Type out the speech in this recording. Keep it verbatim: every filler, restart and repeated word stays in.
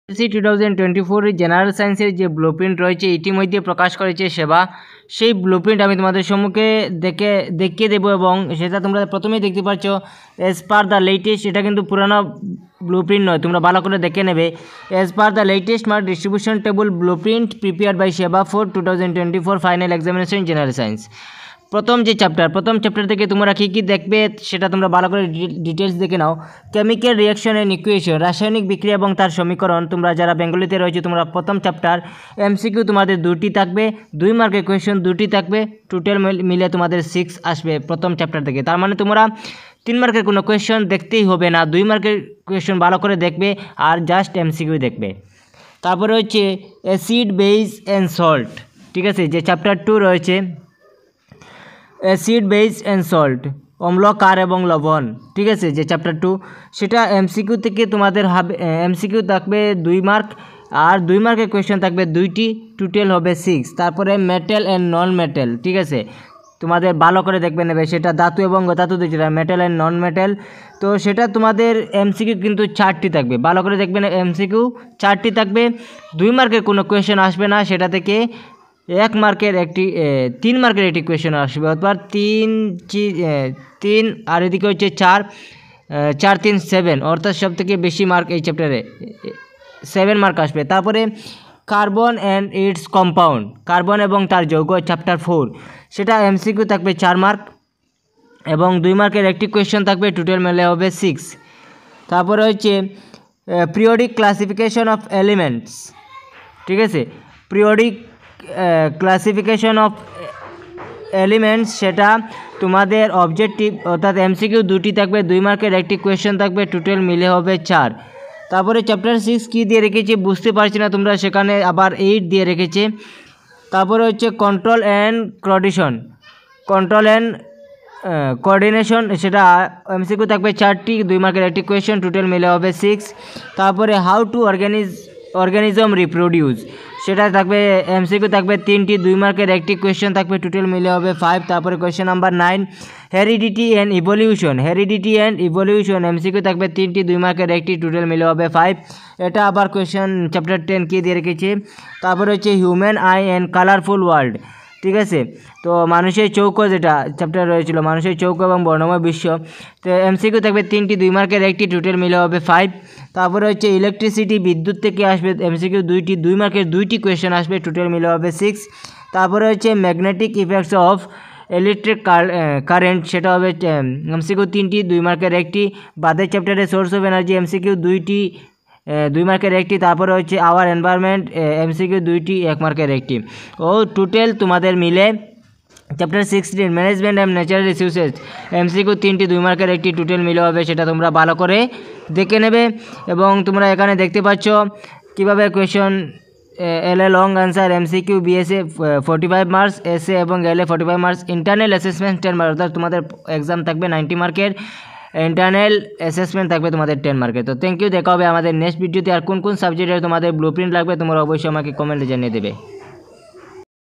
SSC two thousand twenty four general সায়েন্সের যে blueprint রয়েছে ইতিমধ্যে প্রকাশ করেছে সেবা, সেই ব্লুপ্রিন্ট আমি তোমাদের সম্মুখে দেখে দেখিয়ে দেবো এবং সেটা তোমরা প্রথমেই দেখতে পাচ্ছ অ্যাজ পার দ্য লেটেস্ট। এটা কিন্তু পুরানো ব্লুপ্রিন্ট নয়, তোমরা ভালো করে দেখে নেবে। As per the latest mark distribution table blueprint prepared by SEBA for two thousand twenty four final examination general science. প্রথম যে চ্যাপ্টার প্রথম চ্যাপ্টার থেকে তোমরা কী কী দেখবে সেটা তোমরা ভালো করে ডিটেলস দেখে নাও। কেমিক্যাল রিয়াকশন অ্যান্ড ইকুয়েশন, রাসায়নিক বিক্রিয়া এবং তার সমীকরণ। তোমরা যারা বেঙ্গলিতে রয়েছে তোমরা প্রথম চ্যাপ্টার এমসিকিউ তোমাদের দুটি থাকবে, দুই মার্কের কোয়েশন দুটি থাকবে, টোটাল মিলে তোমাদের সিক্স আসবে প্রথম চ্যাপ্টার থেকে। তার মানে তোমরা তিন মার্কের কোনো কোয়েশন দেখতেই হবে না, দুই মার্কের কোয়েশন ভালো করে দেখবে আর জাস্ট এমসিকিউ দেখবে। তারপরে হচ্ছে অ্যাসিড বেস অ্যান্ড সল্ট, ঠিক আছে, যে চ্যাপ্টার টু রয়েছে অ্যাসিড বেস অ্যান্ড সল্ট, অম্ল ক্ষার এবং লবণ, ঠিক আছে, যে চ্যাপ্টার টু, সেটা এমসিকিউ থেকে তোমাদের হবে এমসিকিউ থাকবে দুই মার্ক আর দুই মার্কের কোয়েশ্চেন থাকবে দুইটি, টোটাল হবে সিক্স। তারপরে মেটাল অ্যান্ড নন মেটাল, ঠিক আছে, তোমাদের ভালো করে দেখবে নেবে, সেটা ধাতু এবং অধাতু যেটা মেটাল অ্যান্ড নন মেটাল, তো সেটা তোমাদের এমসিকিউ কিন্তু চারটি থাকবে, ভালো করে দেখবেন এমসিকিউ চারটি থাকবে, দুই মার্কের কোনো কোয়েশ্চেন আসবে না, সেটা থেকে এক মার্কের একটি তিন মার্কের একটি কোয়েশ্চেন আসবে, অর্থাৎ তিন তিন আর এদিকে হচ্ছে চার চার তিন সেভেন, অর্থাৎ সব থেকে বেশি মার্ক এই চ্যাপ্টারে সেভেন মার্ক আসবে। তারপরে কার্বন অ্যান্ড ইটস কম্পাউন্ড, কার্বন এবং তার যৌগ চ্যাপ্টার ফোর, সেটা এমসিকিউ থাকবে চার মার্ক এবং দুই মার্কের একটি কোয়েশ্চেন থাকবে, টোটাল মেলে হবে সিক্স। তারপরে হচ্ছে পিরিয়ডিক ক্লাসিফিকেশন অফ এলিমেন্টস, ঠিক আছে, পিরিয়ডিক ক্লাসিফিকেশন অফ এলিমেন্টস, সেটা তোমাদের অবজেক্টিভ অর্থাৎ এমসিকিউ দুটি থাকবে, দুই মার্কের একটি কোয়েশ্চেন থাকবে, টোটাল মিলে হবে চার। তারপরে চ্যাপ্টার সিক্স কী দিয়ে রেখেছে বুঝতে পারছি না তোমরা, সেখানে আবার এইট দিয়ে রেখেছে। তারপরে হচ্ছে control and coordination, control and coordination, সেটা এমসিকিউ থাকবে চারটি, দুই মার্কের একটি কোয়েশ্চেন, টোটাল মিলে হবে সিক্স। তারপরে হাউ টু অর্গানিজ অর্গানিজম রিপ্রোডিউস, সেটা থাকবে এমসিকিউ থাকবে তিনটি, দুই মার্কের একটি কোয়েশ্চেন থাকবে, টোটাল মিলে হবে ফাইভ। তারপরে question number nine heredity and evolution, heredity and evolution MCQ থাকবে তিনটি, দুই মার্কের একটি, টোটাল মিলে হবে ফাইভ। এটা আবার কোয়েশ্চেন চ্যাপ্টার টেন কি দিয়ে রেখেছে। তারপরে হচ্ছে human eye and colourful world, ঠিক আছে, তো মানুষের চৌকো যেটা চ্যাপ্টার রয়েছিল মানুষের চৌকো এবং বর্ণময় বিশ্ব, তো এমসিকিউ থাকবে তিনটি, দুই মার্কের একটি, টোটাল মিলে হবে ফাইভ। তারপরে হচ্ছে ইলেকট্রিসিটি, বিদ্যুৎ থেকে আসবে এমসিকিউ দুইটি, দুই মার্কের দুইটি কোয়েশ্চেন আসবে, টোটাল মিলে হবে সিক্স। তারপরে হচ্ছে magnetic effects of electric current, সেটা হবে এমসিকিউ তিনটি, দুই মার্কের একটি। বাদের চ্যাপ্টারে সোর্স অফ এনার্জি এমসিকিউ দুইটি, দুই মার্কের একটি। তারপরে হচ্ছে আওয়ার এনভায়রনমেন্ট এমসিকিউ দুইটি, এক মার্কের একটি। ও টোটাল তোমাদের মিলে chapter sixteen management and natural resources MCQ তিনটি, দুই মার্কের একটি, টোটাল মিলে হবে, সেটা তোমরা ভালো করে দেখে নেবে। এবং তোমরা এখানে দেখতে পাচ্ছ কীভাবে question L A long answer MCQ, VSA forty five marks, SA এবং L A forty five marks, internal assessment ten marks, অর্থাৎ তোমাদের এক্সাম থাকবে নাইনটি মার্কের, ইন্টারনাল অ্যাসেসমেন্ট থাকবে তোমাদের টেন মার্কের। তো থ্যাংক ইউ, দেখা হবে আমাদের নেক্সট ভিডিওতে। আর কোন কোন সাবজেক্টের তোমাদের ব্লুপ্রিন্ট লাগবে তোমরা অবশ্যই আমাকে কমেন্টে জানিয়ে দেবে।